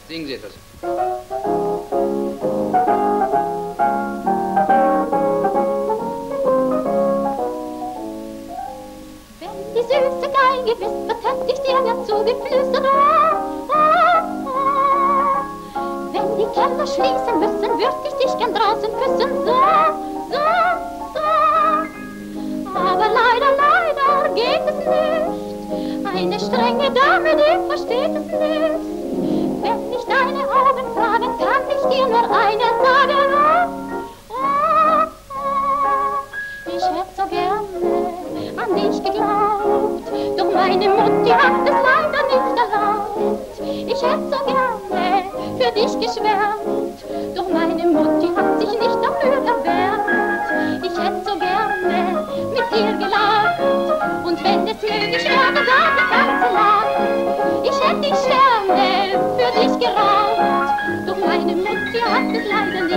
Singen Sie etwas. Wenn die süße Geige wispert, hätt ich dir gern zugeflüstert. Wenn die Keller schließen müssen, würd ich dich gern draußen küssen. So. Aber leider geht es nicht. Eine strenge Dame, die versteht es nicht. Wenn ich deine Augen fragen, kann ich dir nur eines sagen. Ich hätt so gerne an dich geglaubt, doch meine Mutti hat es leider nicht erlaubt. Ich hätt so gerne für dich geschwärmt, doch meine Mutti hat sich nicht dafür erwärmt. Ich hätt so gerne mit dir gelacht, und wenn es möglich wäre, sagt die ganze Nacht. Ich hätt dich gerne für dich geraubt, doch meine Mutti hat es leider nicht